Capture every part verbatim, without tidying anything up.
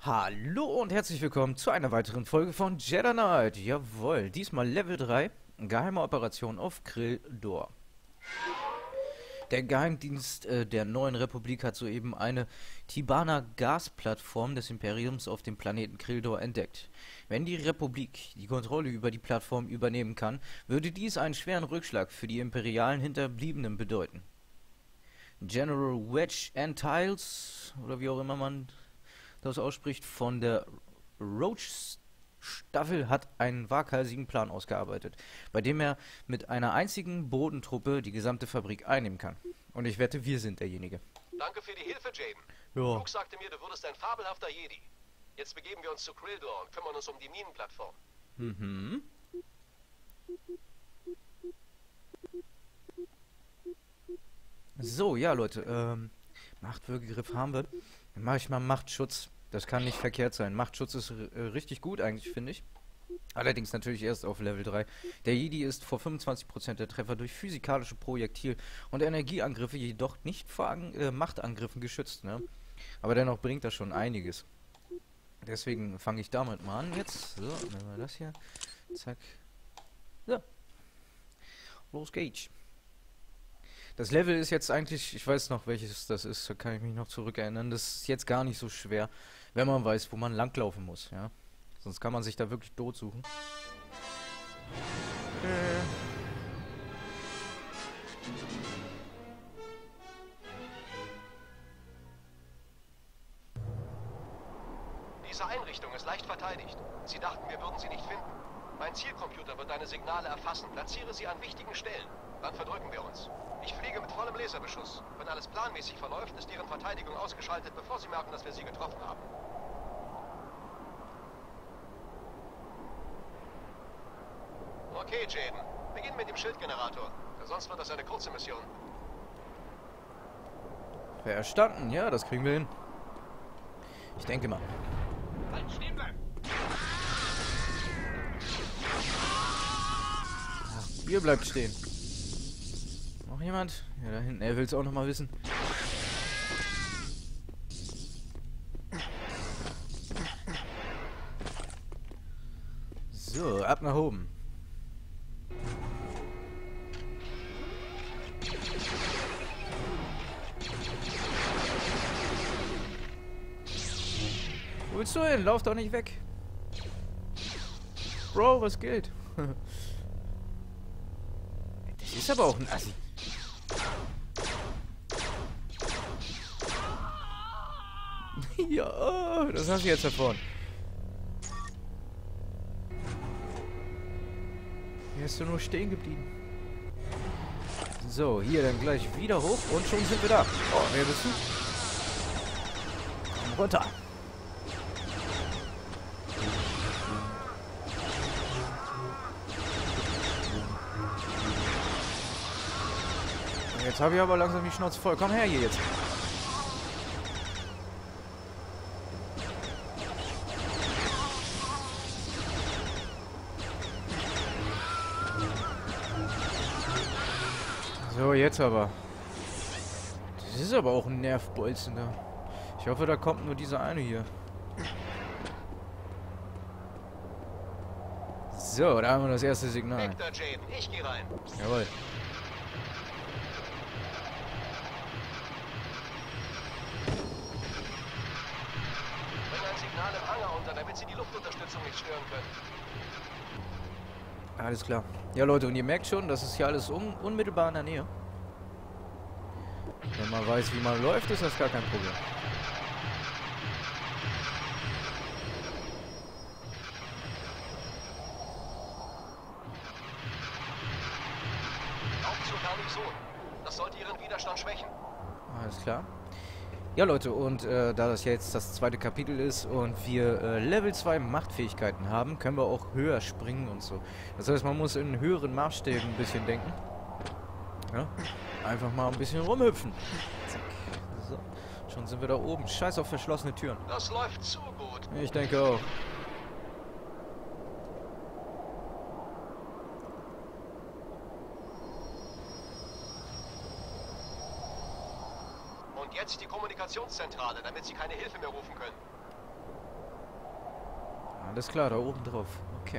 Hallo und herzlich willkommen zu einer weiteren Folge von Jedi Knight. Jawohl, diesmal Level drei, geheime Operation auf Kryldor. Der Geheimdienst äh, der neuen Republik hat soeben eine Tibana-Gas-Plattform des Imperiums auf dem Planeten Kryldor entdeckt. Wenn die Republik die Kontrolle über die Plattform übernehmen kann, würde dies einen schweren Rückschlag für die imperialen Hinterbliebenen bedeuten. General Wedge Antilles, oder wie auch immer man das ausspricht, von der Roach-Staffel hat einen waghalsigen Plan ausgearbeitet, bei dem er mit einer einzigen Bodentruppe die gesamte Fabrik einnehmen kann. Und ich wette, wir sind derjenige. Danke für die Hilfe, Jaden. Ja. Luke sagte mir, du würdest ein fabelhafter Jedi. Jetzt begeben wir uns zu Kryldor und kümmern uns um die Minenplattform. Mhm. So, ja, Leute, ähm, Machtwürgegriff haben wir. Dann mache ich mal Machtschutz. Das kann nicht verkehrt sein. Machtschutz ist äh, richtig gut eigentlich, finde ich. Allerdings natürlich erst auf Level drei. Der Jedi ist vor fünfundzwanzig Prozent der Treffer durch physikalische Projektil- und Energieangriffe jedoch nicht vor An äh, Machtangriffen geschützt, ne? Aber dennoch bringt das schon einiges. Deswegen fange ich damit mal an jetzt. So, nehmen wir das hier. Zack. So. Los geht's. Das Level ist jetzt eigentlich, ich weiß noch welches das ist, da kann ich mich noch zurückerinnern. Das ist jetzt gar nicht so schwer, wenn man weiß, wo man langlaufen muss, ja. Sonst kann man sich da wirklich tot suchen. Äh. Diese Einrichtung ist leicht verteidigt. Sie dachten, wir würden sie nicht finden. Mein Zielcomputer wird deine Signale erfassen. Platziere sie an wichtigen Stellen. Dann verdrücken wir uns. Ich fliege mit vollem Laserbeschuss. Wenn alles planmäßig verläuft, ist deren Verteidigung ausgeschaltet, bevor sie merken, dass wir sie getroffen haben. Okay, Jaden. Beginn mit dem Schildgenerator. Sonst wird das eine kurze Mission. Verstanden, ja, das kriegen wir hin. Ich denke mal. Halt, stehen bleiben! Ach, ihr bleibt stehen. Noch jemand? Ja, da hinten. Er will es auch noch mal wissen. So, ab nach oben. Wo willst du hin? Lauf doch nicht weg. Bro, was geht? Das ist aber auch ein Assi. Ja, das hast du jetzt davon. Hier ist du nur stehen geblieben. So, hier dann gleich wieder hoch und schon sind wir da. Oh, wer bist du? Komm runter. Jetzt habe ich aber langsam die Schnauze voll. Komm her hier jetzt. So, jetzt aber. Das ist aber auch ein Nervbolzen da. Ich hoffe, da kommt nur dieser eine hier. So, da haben wir das erste Signal. Victor, Jaden, ich gehe rein. Jawohl. Bring ein Signal im Hangar unter, damit sie die Luftunterstützung nicht stören können. Alles klar. Ja, Leute, und ihr merkt schon, das ist hier alles un unmittelbar in der Nähe. Wenn man weiß, wie man läuft, ist das gar kein Problem. Aufzug gar nicht so. Das sollte ihren Widerstand schwächen. Alles klar. Ja, Leute, und äh, da das jetzt das zweite Kapitel ist und wir äh, Level zwei Machtfähigkeiten haben, können wir auch höher springen und so. Das heißt, man muss in höheren Maßstäben ein bisschen denken. Ja? Einfach mal ein bisschen rumhüpfen. Zack. So. Schon sind wir da oben. Scheiß auf verschlossene Türen. Das läuft zu gut. Ich denke auch. Und jetzt die Kommunikationszentrale, damit sie keine Hilfe mehr rufen können. Alles klar, da oben drauf. Okay.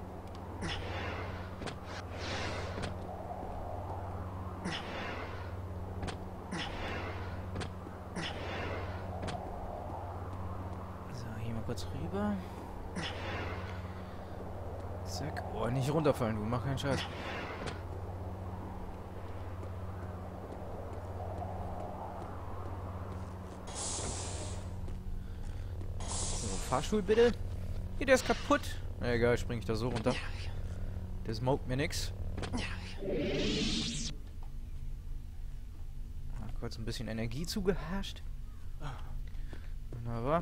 So, hier mal kurz rüber. Zack. Oh, nicht runterfallen, du. Mach keinen Scheiß. So, Fahrstuhl bitte. Hier, der ist kaputt. Na egal, spring ich da so runter. Der smoked mir nix. Mal kurz ein bisschen Energie zugehascht. Wunderbar.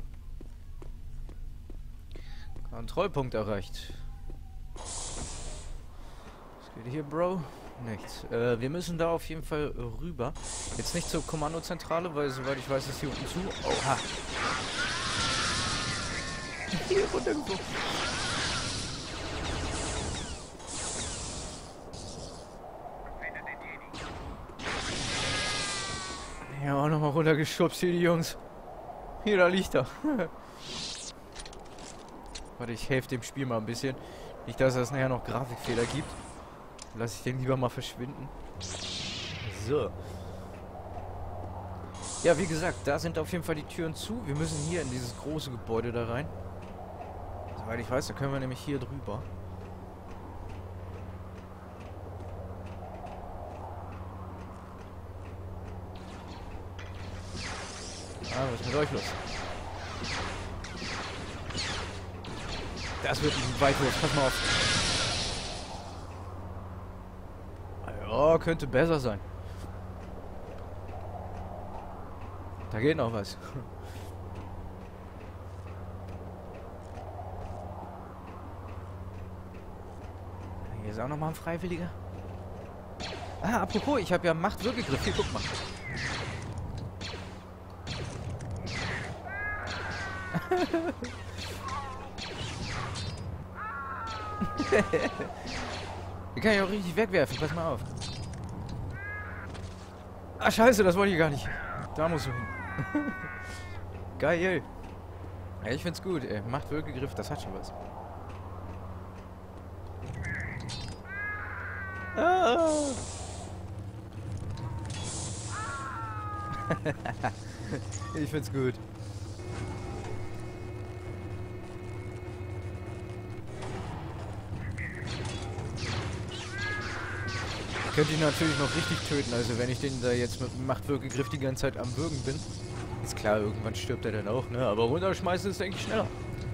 Kontrollpunkt erreicht. Was geht hier, Bro? Nichts. Äh, wir müssen da auf jeden Fall rüber. Jetzt nicht zur Kommandozentrale, weil soweit ich weiß, ist hier unten zu. Oha. Hier runtergeflogen. Ja, auch nochmal runtergeschubst hier, die Jungs. Hier, da liegt er. Warte, ich helfe dem Spiel mal ein bisschen. Nicht, dass es nachher noch Grafikfehler gibt. Lass ich den lieber mal verschwinden. So. Ja, wie gesagt, da sind auf jeden Fall die Türen zu. Wir müssen hier in dieses große Gebäude da rein. Soweit ich weiß, da können wir nämlich hier drüber. Ah, was ist mit euch los? Das wird ein Weitwurf, pass mal auf. Ja, könnte besser sein. Da geht noch was. Hier ist auch noch mal ein Freiwilliger. Ah, apropos, ich habe ja Machtwirkegriff. Hier, guck mal. Den kann ich auch richtig wegwerfen. Pass mal auf. Ah, scheiße, das wollte ich gar nicht. Da musst du hin. Geil. Ja, ich find's gut, ey. Machtwirkegriff, das hat schon was. Ah. Ich find's gut. Ich könnte ihn natürlich noch richtig töten, also wenn ich den da jetzt mit dem Machtwirkegriff die ganze Zeit am Würgen bin. Ist klar, irgendwann stirbt er dann auch, ne? Aber runterschmeißen ist, denke ich, schneller.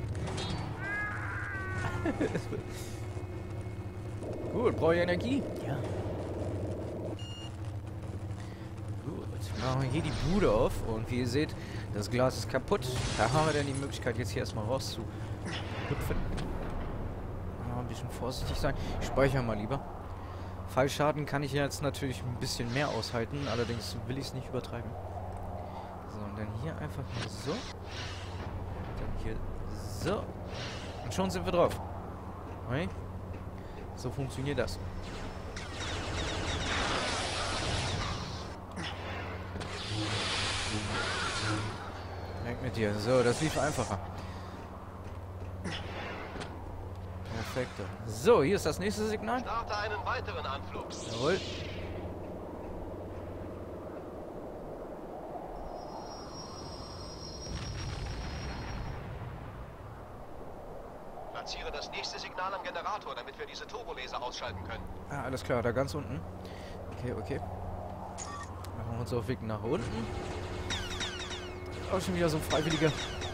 Gut, brauche ich Energie? Ja. Gut, machen wir hier die Bude auf und wie ihr seht, das Glas ist kaputt. Da haben wir dann die Möglichkeit, jetzt hier erstmal rauszuhüpfen. Mal ein bisschen vorsichtig sein. Ich speichere mal lieber. Fallschaden kann ich jetzt natürlich ein bisschen mehr aushalten, allerdings will ich es nicht übertreiben. So, und dann hier einfach mal so. Dann hier so. Und schon sind wir drauf. Okay? So funktioniert das. Weg mit dir. So, das lief einfacher. Perfekt. So, hier ist das nächste Signal. Starte einen weiteren Anflug. Jawohl. Platziere das nächste Signal am Generator, damit wir diese Turbolaser ausschalten können. Ah, alles klar, da ganz unten. Okay, okay. Machen wir uns auf Weg nach unten. Auch schon wieder so ein Freiwilliger.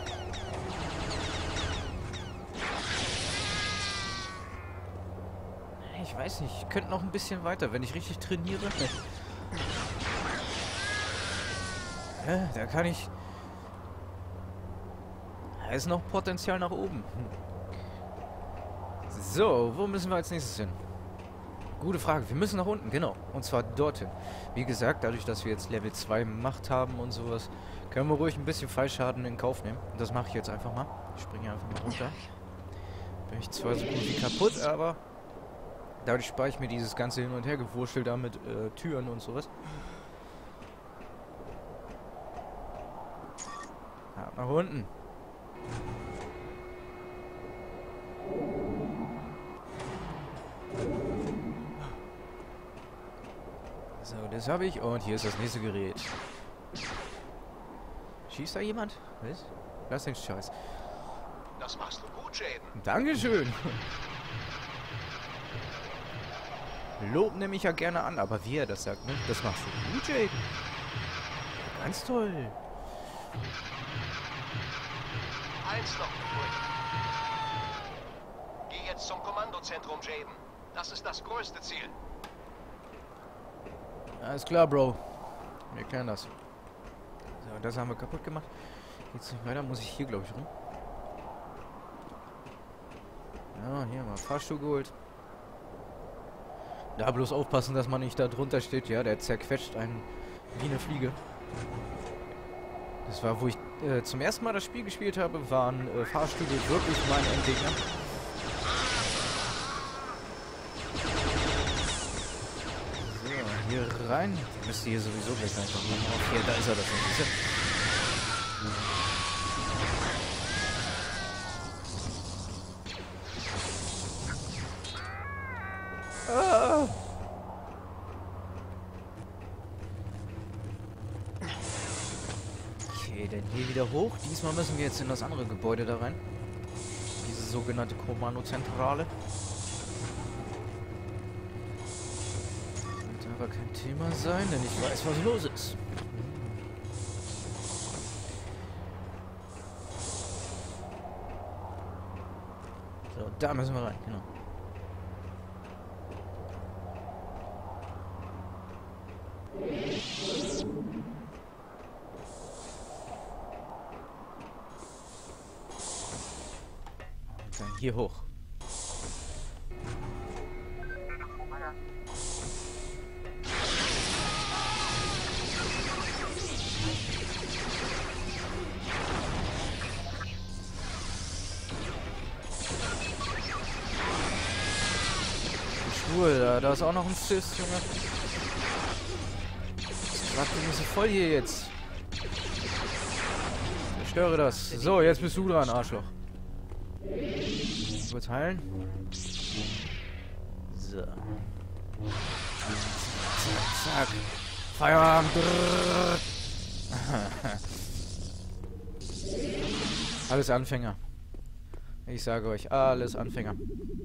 Ich weiß nicht, ich könnte noch ein bisschen weiter, wenn ich richtig trainiere. Ja, da kann ich... Da ist noch Potenzial nach oben. So, wo müssen wir als nächstes hin? Gute Frage. Wir müssen nach unten, genau. Und zwar dorthin. Wie gesagt, dadurch, dass wir jetzt Level zwei Macht haben und sowas, können wir ruhig ein bisschen Fallschaden in Kauf nehmen. Und das mache ich jetzt einfach mal. Ich springe einfach mal runter. Bin ich zwar so gut wie kaputt, aber... Dadurch spare ich mir dieses ganze Hin- und Hergewurschtel da mit äh, Türen und sowas. Ja, nach unten. Das habe ich. Und hier ist das nächste Gerät. Schießt da jemand? Was? Lass den Scheiß. Das machst du gut, Jaden. Dankeschön. Lob nehme ich ja gerne an, aber wie er das sagt, ne? Das machst du gut, Jaden. Ganz toll. Eins noch übrig. Geh jetzt zum Kommandozentrum, Jaden. Das ist das größte Ziel. Alles klar, Bro. Wir klären das. So, das haben wir kaputt gemacht. Geht's nicht weiter? Muss ich hier, glaube ich, rum. Ja, hier mal Fahrstuhl geholt. Da bloß aufpassen, dass man nicht da drunter steht. Ja, der zerquetscht einen wie eine Fliege. Das war, wo ich äh, zum ersten Mal das Spiel gespielt habe, waren äh, Fahrstühle wirklich mein Endgegner. So, hier rein. Müsste hier sowieso gleich einfach machen. Okay, da ist er, das ist er. Ah! Okay, dann hier wieder hoch. Diesmal müssen wir jetzt in das andere Gebäude da rein. Diese sogenannte Kommandozentrale. Sollte aber kein Thema sein, denn ich weiß, was los ist. So, da müssen wir rein, genau. Dann hier hoch. Schwul, da, da ist auch noch ein Schiss, Junge. Sag du nicht so voll hier jetzt. Ich störe das. So, jetzt bist du dran, Arschloch. Kurz heilen. So. Zack, zack. Feierabend. Alles Anfänger. Ich sage euch, alles Anfänger.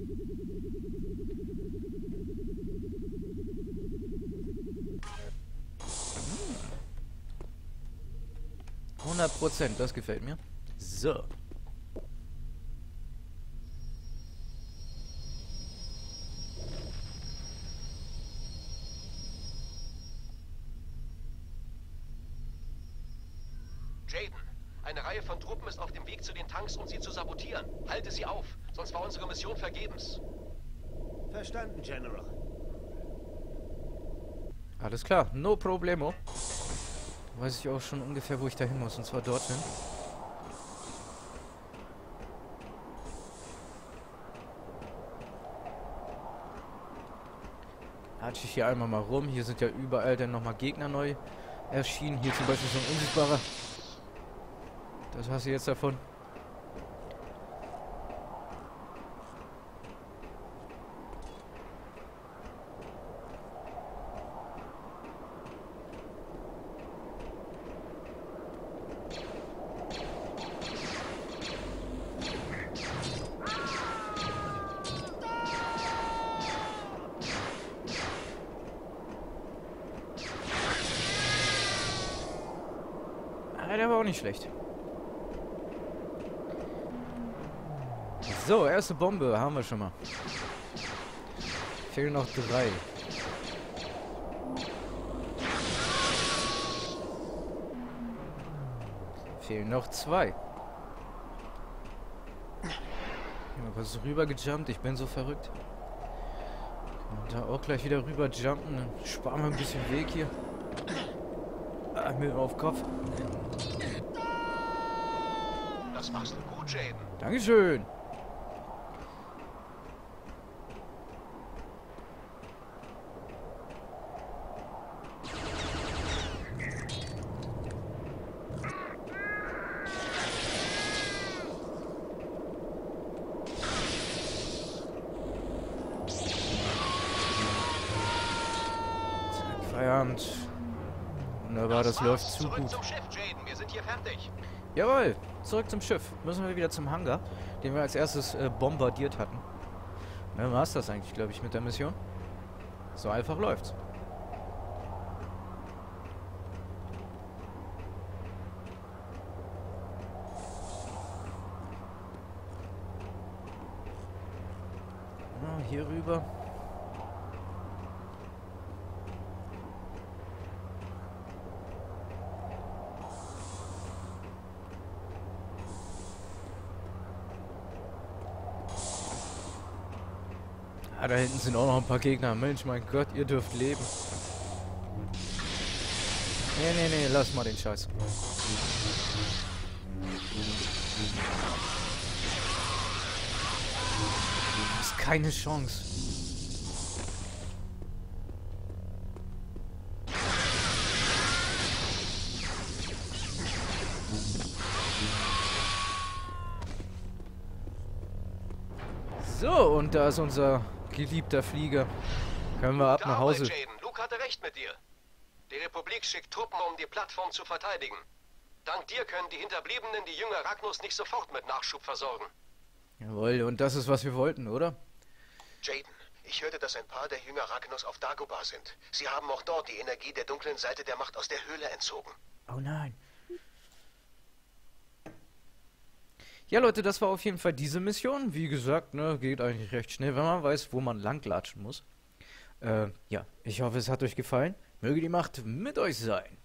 hundert Prozent, das gefällt mir. So. Jaden, eine Reihe von Truppen ist auf dem Weg zu den Tanks, um sie zu sabotieren. Halte sie auf, sonst war unsere Mission vergebens. Verstanden, General. Alles klar, no problemo. Weiß ich auch schon ungefähr, wo ich da hin muss, und zwar dorthin. Hatsche ich hier einmal mal rum. Hier sind ja überall dann nochmal Gegner neu erschienen. Hier zum Beispiel so ein unsichtbarer. Das hast du jetzt davon. Ah, der war auch nicht schlecht. So, erste Bombe haben wir schon mal. Fehlen noch drei. Fehlen noch zwei. Was rüber gejumpt? Ich bin so verrückt. Und da auch gleich wieder rüber jumpen. Dann sparen wir ein bisschen Weg hier. Ah, mir auf Kopf. Das machst du gut, Jaden. Dankeschön. Verdammt. Wunderbar, das, das läuft zu Zurück gut. Zum Schiff, Jaden. Wir sind hier fertig. Jawohl, zurück zum Schiff. Müssen wir wieder zum Hangar, den wir als erstes äh, bombardiert hatten. Dann war es das eigentlich, glaube ich, mit der Mission. So einfach läuft's. Na, hier rüber. Ah, da hinten sind auch noch ein paar Gegner. Mensch, mein Gott, ihr dürft leben. Nee, nee, nee, lass mal den Scheiß. Du hast keine Chance. So, und da ist unser geliebter Flieger. Können wir ab Gute nach Arbeit, Hause. Jaden. Luke hatte recht mit dir. Die Republik schickt Truppen, um die Plattform zu verteidigen. Dank dir können die Hinterbliebenen die Jünger Ragnos nicht sofort mit Nachschub versorgen. Jawohl, und das ist, was wir wollten, oder? Jaden, ich hörte, dass ein paar der Jünger Ragnos auf Dagobah sind. Sie haben auch dort die Energie der dunklen Seite der Macht aus der Höhle entzogen. Oh nein. Ja, Leute, das war auf jeden Fall diese Mission. Wie gesagt, ne, geht eigentlich recht schnell, wenn man weiß, wo man langlatschen muss. Äh, ja, ich hoffe, es hat euch gefallen. Möge die Macht mit euch sein.